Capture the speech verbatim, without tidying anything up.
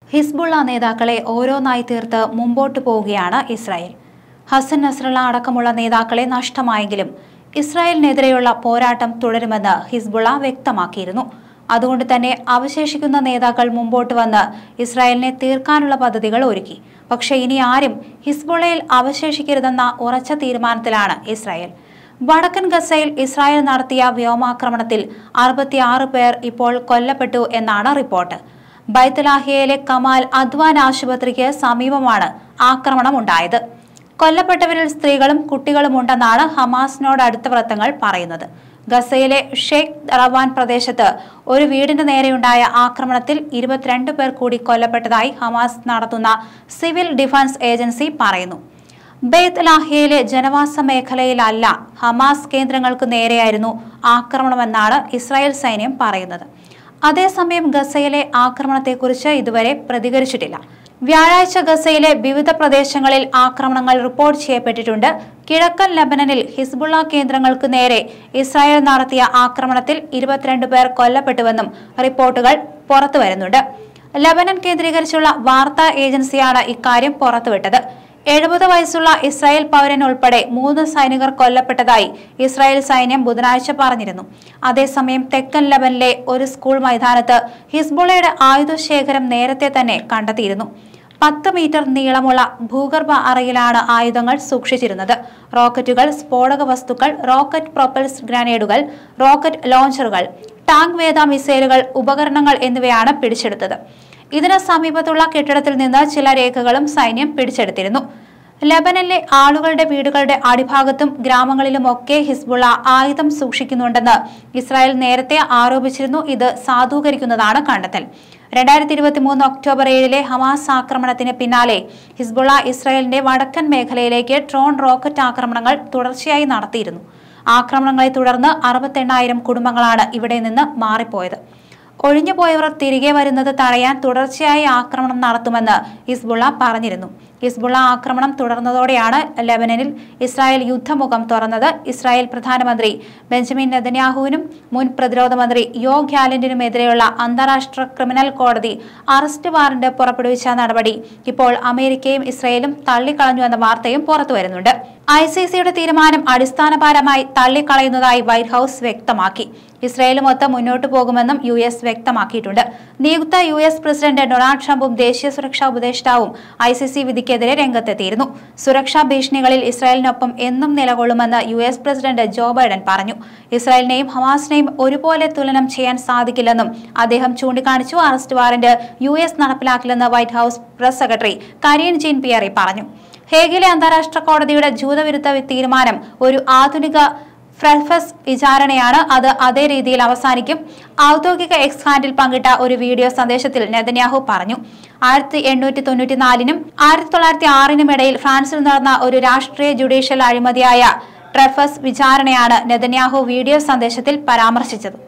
Hezbollah നേതാക്കളെ ഓരോന്നായി തീർത്ത് മുമ്പോട്ട് പോവുകയാണ് ഇസ്രായേൽ. ഹസൻ നസ്രള്ള അടക്കമുള്ള നേതാക്കളെ നഷ്ടമായെങ്കിലും ഇസ്രായേലിനെതിരെയുള്ള പോരാട്ടം തുടരുമെന്ന് ഹിസ്ബുള്ള വ്യക്തമാക്കിയിരുന്നു. അതുകൊണ്ട് തന്നെ അവശേഷിക്കുന്ന നേതാക്കൾ മുമ്പോട്ട് വന്ന് ഇസ്രായേലിനെ തീർക്കാനുള്ള പദ്ധതികൾ ഒരുക്കി. പക്ഷേ ഇനി ആരും ഹിസ്ബുള്ളയിൽ അവശേഷിക്കരുതെന്ന ഉറച്ച തീരുമാനത്തിലാണ് ഇസ്രായേൽ. വടക്കൻ ഗസയിൽ ഇസ്രായേൽ നടത്തിയ വ്യോമാക്രമണത്തിൽ അറുപത്തിയാറ് പേർ ഇപ്പോൾ കൊല്ലപ്പെട്ടു എന്നാണ് റിപ്പോർട്ട്. ബൈത്തലാഹിയയിലെ കമാൽ അദ്വാൻ ആശുപത്രിക്ക് സമീപമാണ് ആക്രമണം ഉണ്ടായത്. കൊല്ലപ്പെട്ടവരിൽ സ്ത്രീകളും കുട്ടികളും ഉണ്ടെന്നാണ് ഹമാസിനോട് അടുത്ത വൃത്തങ്ങൾ പറയുന്നത്. ഗസയിലെ ഷെയ്ഖ് റവാൻ പ്രദേശത്ത് ഒരു വീടിന് നേരെയുണ്ടായ ആക്രമണത്തിൽ ഇരുപത്തിരണ്ട് പേർ കൂടി കൊല്ലപ്പെട്ടതായി ഹമാസ് നടത്തുന്ന സിവിൽ ഡിഫൻസ് ഏജൻസി പറയുന്നു. ബെയ്ത്ത് ലാഹിയയിലെ ജനവാസ മേഖലയിലല്ല, ഹമാസ് കേന്ദ്രങ്ങൾക്ക് നേരെയായിരുന്നു ആക്രമണമെന്നാണ് ഇസ്രായേൽ സൈന്യം പറയുന്നത്. അതേസമയം ഗസയിലെ ആക്രമണത്തെക്കുറിച്ച് ഇതുവരെ പ്രതികരിച്ചിട്ടില്ല. വ്യാഴാഴ്ച ഗസയിലെ വിവിധ പ്രദേശങ്ങളിൽ ആക്രമണങ്ങൾ റിപ്പോർട്ട് ചെയ്യപ്പെട്ടിട്ടുണ്ട്. കിഴക്കൻ ലബനനിൽ ഹിസ്ബുള്ള കേന്ദ്രങ്ങൾക്ക് നേരെ ഇസ്രായേൽ നടത്തിയ ആക്രമണത്തിൽ ഇരുപത്തിരണ്ട് പേർ കൊല്ലപ്പെട്ടുവെന്നും റിപ്പോർട്ടുകൾ പുറത്തുവരുന്നുണ്ട്. ലബനൻ കേന്ദ്രീകരിച്ചുള്ള വാർത്താ ഏജൻസിയാണ് ഇക്കാര്യം പുറത്തുവിട്ടത്. എഴുപത് വയസ്സുള്ള ഇസ്രായേൽ പൗരൻ ഉൾപ്പെടെ മൂന്ന് സൈനികർ കൊല്ലപ്പെട്ടതായി ഇസ്രായേൽ സൈന്യം ബുധനാഴ്ച പറഞ്ഞിരുന്നു. അതേസമയം തെക്കൻ ലബനിലെ ഒരു സ്കൂൾ മൈതാനത്ത് ഹിസ്ബുള്ളയുടെ ആയുധശേഖരം നേരത്തെ തന്നെ കണ്ടെത്തിയിരുന്നു. പത്ത് മീറ്റർ നീളമുള്ള ഭൂഗർഭ അറയിലാണ് ആയുധങ്ങൾ സൂക്ഷിച്ചിരുന്നത്. റോക്കറ്റുകൾ, സ്ഫോടക വസ്തുക്കൾ, റോക്കറ്റ് പ്രൊപ്പൽസ് ഗ്രനേഡുകൾ, റോക്കറ്റ് ലോഞ്ചറുകൾ, ടാങ്ക് വേധ മിസൈലുകൾ, ഉപകരണങ്ങൾ എന്നിവയാണ് പിടിച്ചെടുത്തത്. ഇതിന് സമീപത്തുള്ള കെട്ടിടത്തിൽ നിന്ന് ചില രേഖകളും സൈന്യം പിടിച്ചെടുത്തിരുന്നു. ലബനനിലെ ആളുകളുടെ വീടുകളുടെ അടിഭാഗത്തും ഗ്രാമങ്ങളിലുമൊക്കെ ഹിസ്ബുള്ള ആയുധം സൂക്ഷിക്കുന്നുണ്ടെന്ന് ഇസ്രായേൽ നേരത്തെ ആരോപിച്ചിരുന്നു. ഇത് സാധൂകരിക്കുന്നതാണ് കണ്ടെത്തൽ. രണ്ടായിരത്തി ഇരുപത്തി മൂന്ന് ഒക്ടോബർ ഏഴിലെ ഹമാസ് ആക്രമണത്തിന് പിന്നാലെ ഹിസ്ബുള്ള ഇസ്രായേലിന്റെ വടക്കൻ മേഖലയിലേക്ക് ഡ്രോൺ റോക്കറ്റ് ആക്രമണങ്ങൾ തുടർച്ചയായി നടത്തിയിരുന്നു. ആക്രമണങ്ങളെ തുടർന്ന് അറുപത്തെണ്ണായിരം കുടുംബങ്ങളാണ് ഇവിടെ നിന്ന് മാറിപ്പോയത്. ഒഴിഞ്ഞുപോയവർ തിരികെ വരുന്നത് തടയാൻ തുടർച്ചയായി ആക്രമണം നടത്തുമെന്ന് ഹിസ്ബുള്ള പറഞ്ഞിരുന്നു. ഹിസ്ബുള്ള ആക്രമണം തുടർന്നതോടെയാണ് ലബനനിൽ ഇസ്രായേൽ യുദ്ധമുഖം തുറന്നത്. ഇസ്രായേൽ പ്രധാനമന്ത്രി ബെഞ്ചമിൻ നെതന്യാഹുവിനും മുൻ പ്രതിരോധ മന്ത്രി യോ ഗ്യാലന്റിനുമെതിരെയുള്ള അന്താരാഷ്ട്ര ക്രിമിനൽ കോടതി അറസ്റ്റ് വാറന്റ് പുറപ്പെടുവിച്ച നടപടി ഇപ്പോൾ അമേരിക്കയും ഇസ്രായേലും തള്ളിക്കളഞ്ഞുവെന്ന വാർത്തയും പുറത്തുവരുന്നുണ്ട്. ഐ സി സിയുടെ തീരുമാനം അടിസ്ഥാനപരമായി തള്ളിക്കളയുന്നതായി വൈറ്റ് ഹൌസ് വ്യക്തമാക്കി. ഇസ്രായേലുമൊത്ത് മുന്നോട്ടു പോകുമെന്നും യു എസ് വ്യക്തമാക്കിയിട്ടുണ്ട്. നിയുക്ത യു എസ് പ്രസിഡന്റ് ഡൊണാൾഡ് ട്രംപും ദേശീയ സുരക്ഷാ ഉപദേഷ്ടാവും ഐ സി സി വിധിക്കെതിരെ രംഗത്തെത്തിയിരുന്നു. സുരക്ഷാ ഭീഷണികളിൽ ഇസ്രായേലിനൊപ്പം എന്നും നിലകൊള്ളുമെന്ന് U S president Joe Biden പറഞ്ഞു. ഇസ്രായേലിനെയും ഹമാസിനെയും ഒരുപോലെ തുലനം ചെയ്യാൻ സാധിക്കില്ലെന്നും അദ്ദേഹം ചൂണ്ടിക്കാണിച്ചു. അറസ്റ്റ് വാറന്റ് യു എസ് നടപ്പിലാക്കില്ലെന്ന് White House press secretary Karine Jean Pierre പറഞ്ഞു. ഹേഗിലെ അന്താരാഷ്ട്ര കോടതിയുടെ ജൂതവിരുദ്ധ തീരുമാനം ഒരു ആധുനിക ഫ്രെഫസ് വിചാരണയാണ്. അത് അതേ രീതിയിൽ അവസാനിക്കും. ഔദ്യോഗിക എക്സ് ഹാൻഡിൽ പങ്കിട്ട ഒരു വീഡിയോ സന്ദേശത്തിൽ നെതന്യാഹു പറഞ്ഞു. ആയിരത്തി എണ്ണൂറ്റി തൊണ്ണൂറ്റി നാലിനും ആയിരത്തി തൊള്ളായിരത്തി ആറിനും ഇടയിൽ ഫ്രാൻസിൽ നടന്ന ഒരു രാഷ്ട്രീയ ജുഡീഷ്യൽ അഴിമതിയായ ട്രെഫസ് വിചാരണയാണ് നെതന്യാഹു വീഡിയോ സന്ദേശത്തിൽ പരാമർശിച്ചത്.